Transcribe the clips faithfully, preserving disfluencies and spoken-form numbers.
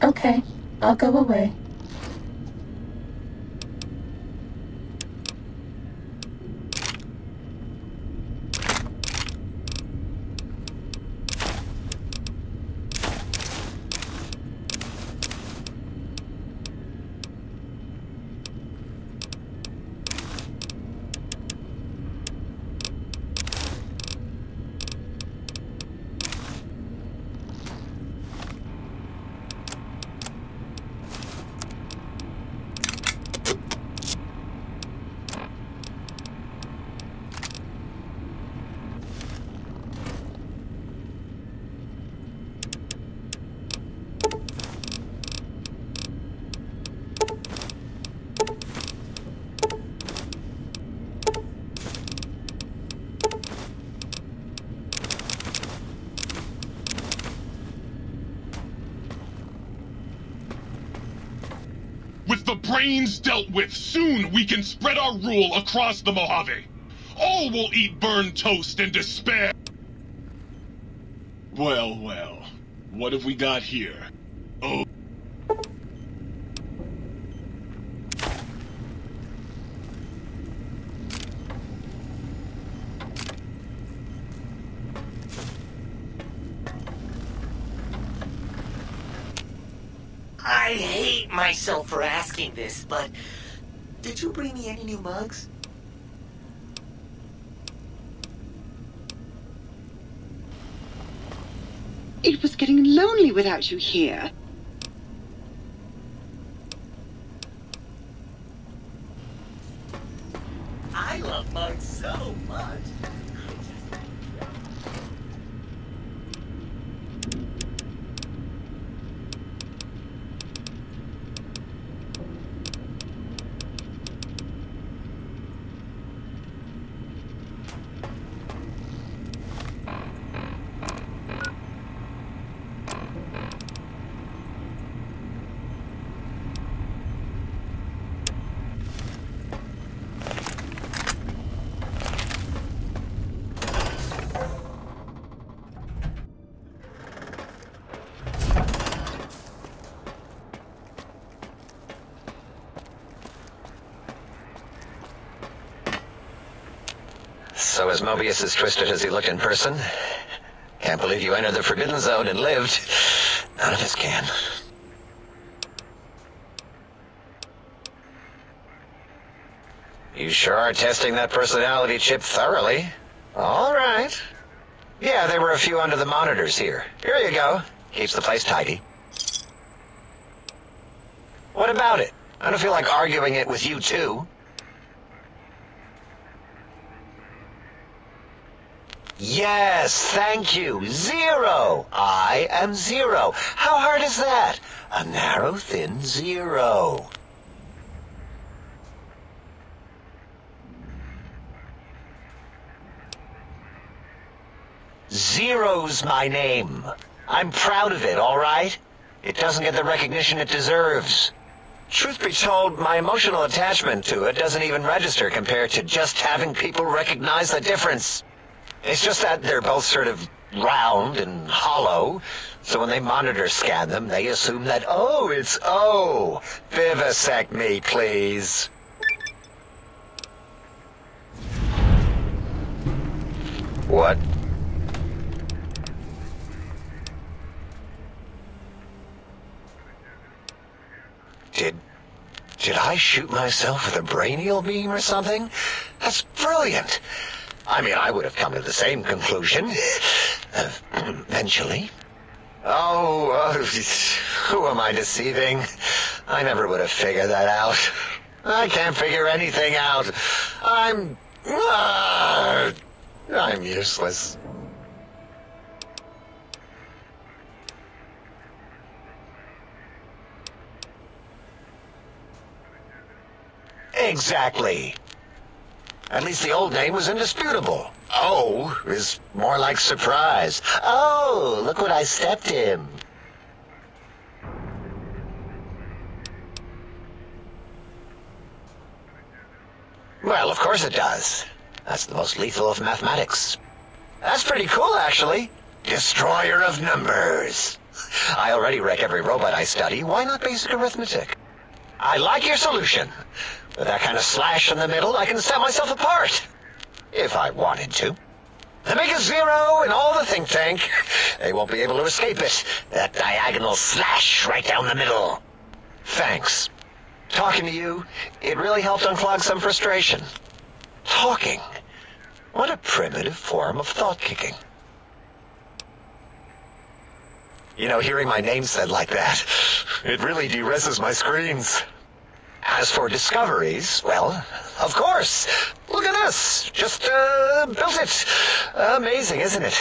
Okay, I'll go away. With the brains dealt with, soon we can spread our rule across the Mojave. All will eat burned toast in despair. Well, well, what have we got here? Oh. I hate myself for asking this, but did you bring me any new mugs? It was getting lonely without you here. I love mugs so much. So is Mobius as twisted as he looked in person? Can't believe you entered the Forbidden Zone and lived. None of us can. You sure are testing that personality chip thoroughly. All right. Yeah, there were a few under the monitors here. Here you go. Keeps the place tidy. What about it? I don't feel like arguing it with you, too. Yes, thank you. Zero. I am zero. How hard is that? A narrow, thin zero. Zero's my name. I'm proud of it, all right? It doesn't get the recognition it deserves. Truth be told, my emotional attachment to it doesn't even register compared to just having people recognize the difference. It's just that they're both sort of round and hollow, so when they monitor scan them, they assume that, oh, it's O. Vivisect me, please. What? Did... did I shoot myself with a brainial beam or something? That's brilliant. I mean, I would have come to the same conclusion. Uh, eventually. Oh, uh, who am I deceiving? I never would have figured that out. I can't figure anything out. I'm... Uh, I'm useless. Exactly. At least the old name was indisputable. Oh is more like surprise. Oh, look what I stepped in. Well, of course it does. That's the most lethal of mathematics. That's pretty cool, actually. Destroyer of numbers. I already wreck every robot I study. Why not basic arithmetic? I like your solution. With that kind of slash in the middle, I can set myself apart. If I wanted to. The make a zero in all the think tank. They won't be able to escape it. That diagonal slash right down the middle. Thanks. Talking to you, it really helped unclog some frustration. Talking. What a primitive form of thought kicking. You know, hearing my name said like that, it really de-reses my screens. As for discoveries, well, of course. Look at this. Just, uh, built it. Amazing, isn't it?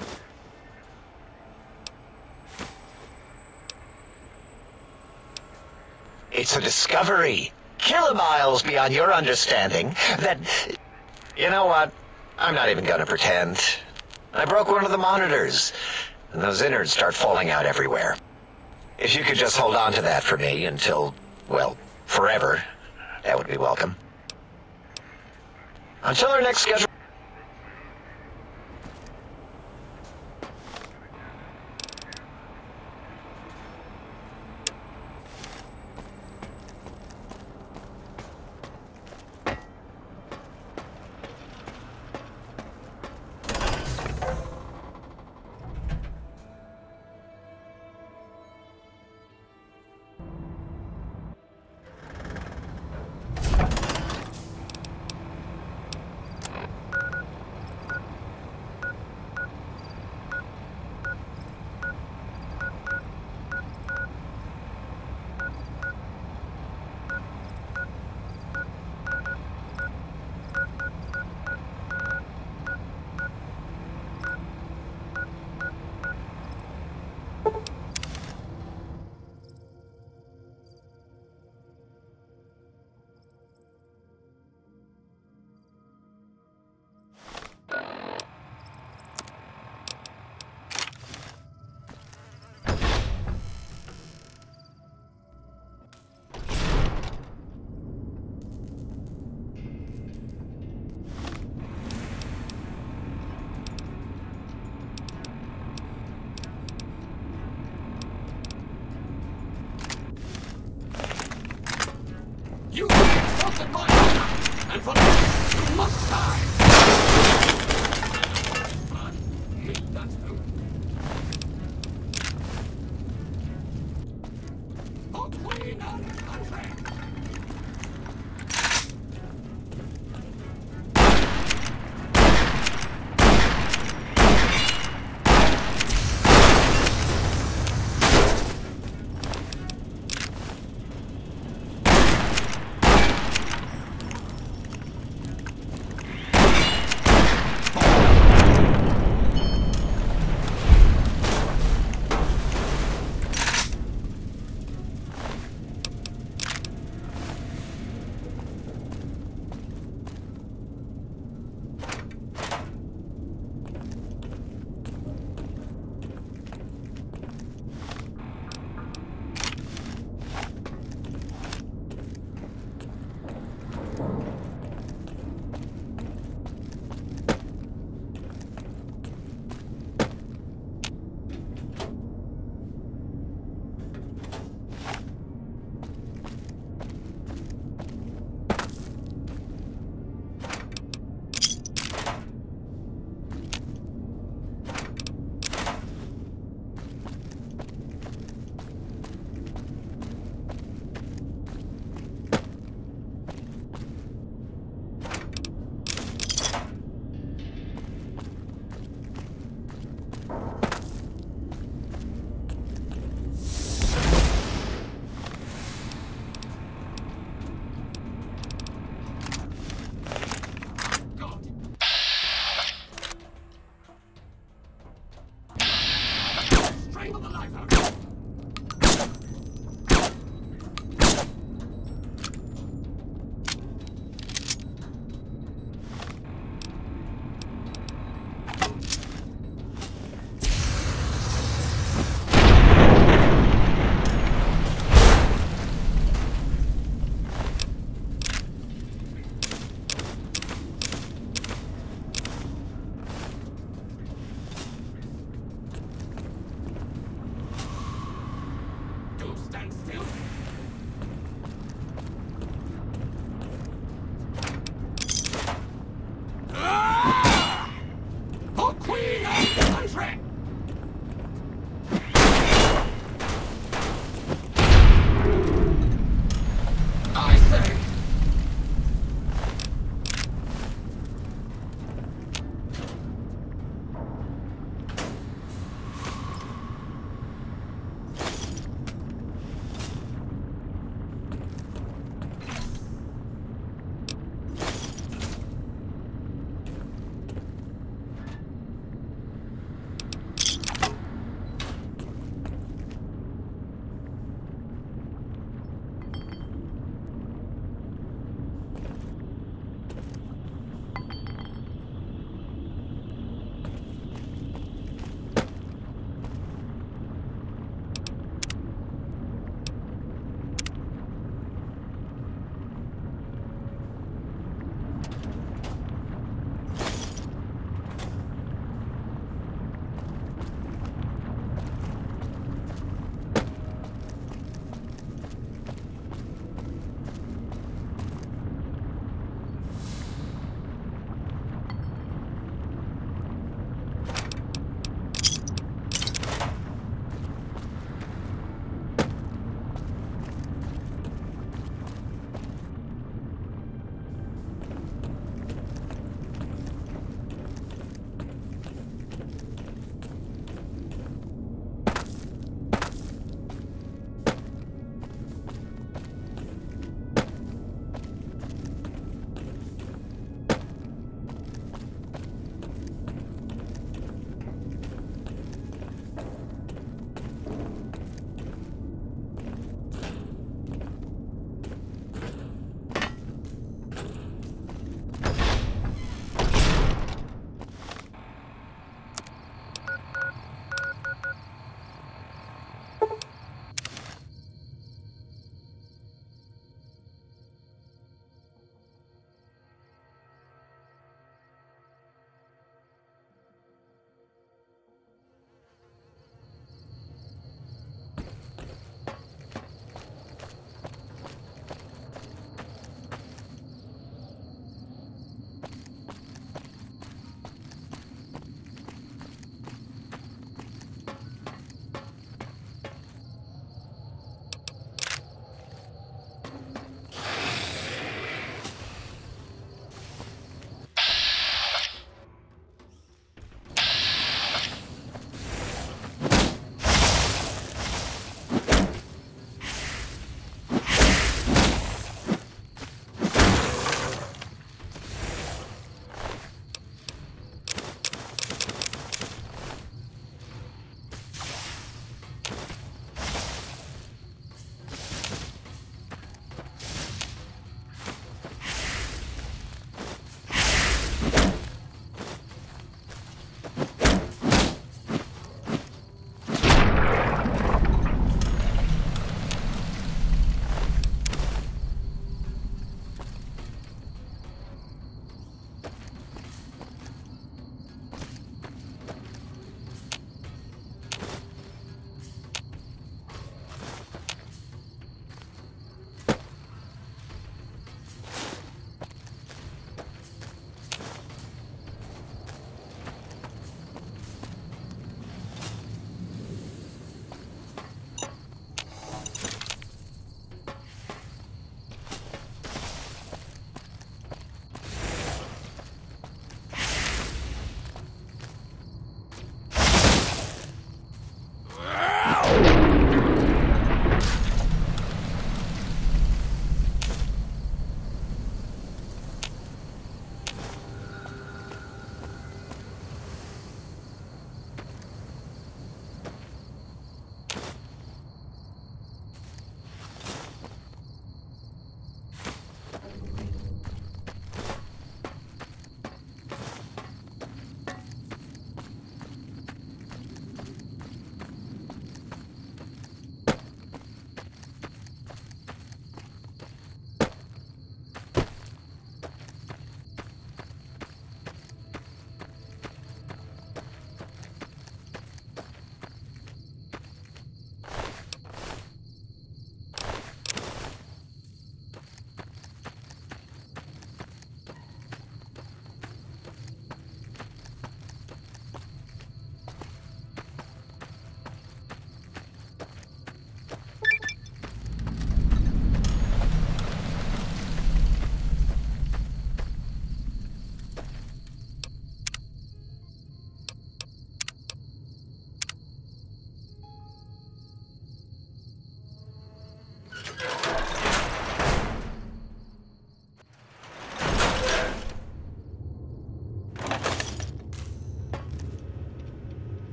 It's a discovery. Kilomiles beyond your understanding that... You know what? I'm not even gonna pretend. I broke one of the monitors, and those innards start falling out everywhere. If you could just hold on to that for me until, well, forever, that would be welcome. Until our next schedule...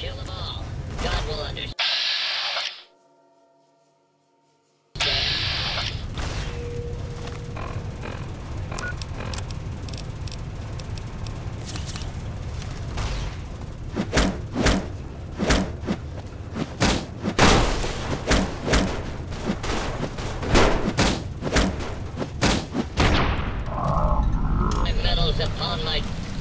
Kill them all. God will understand. My medals upon my...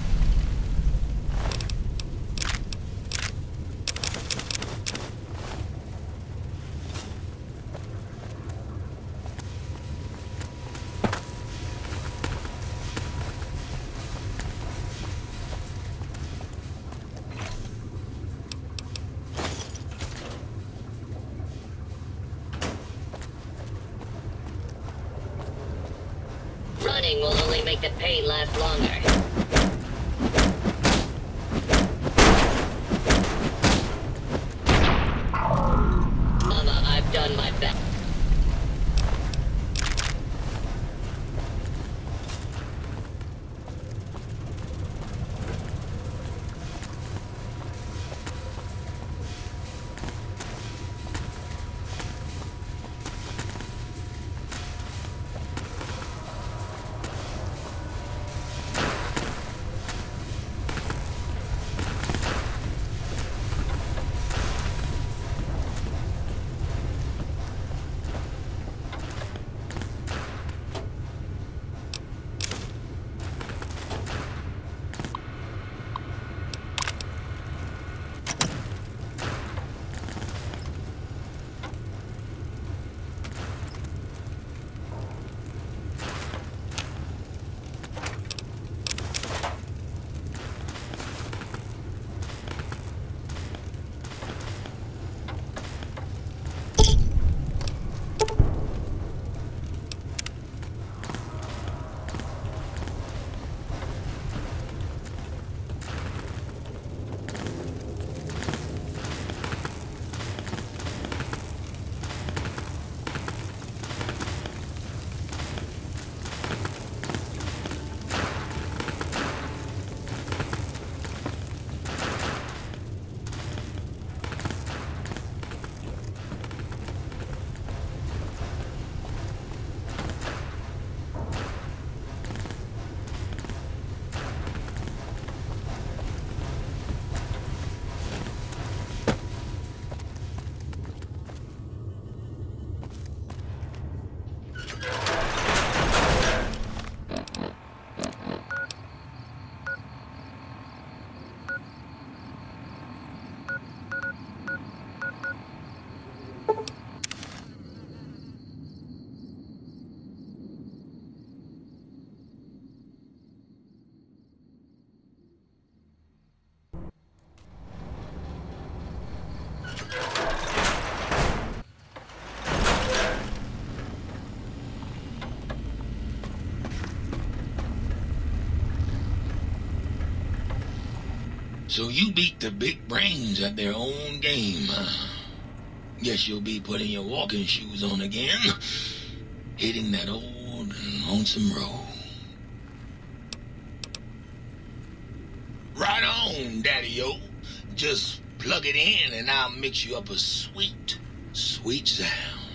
Running will only make the pain last longer. Mama, I've done my best. So you beat the big brains at their own game, huh? Guess you'll be putting your walking shoes on again, hitting that old lonesome road. Right on, Daddy-o. Just plug it in and I'll mix you up a sweet, sweet sound.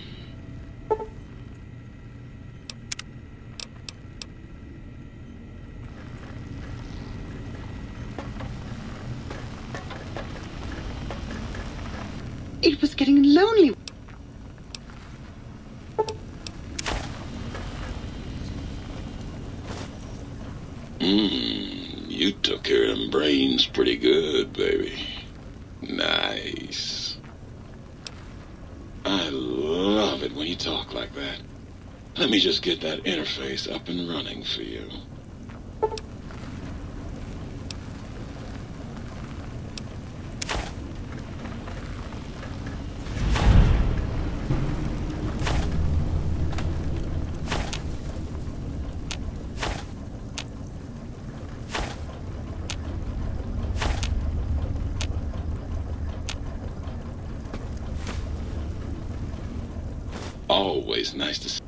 It was getting lonely. Mmm, you took care of them brains pretty good, baby. Nice. I love it when you talk like that. Let me just get that interface up and running for you. Always nice to see.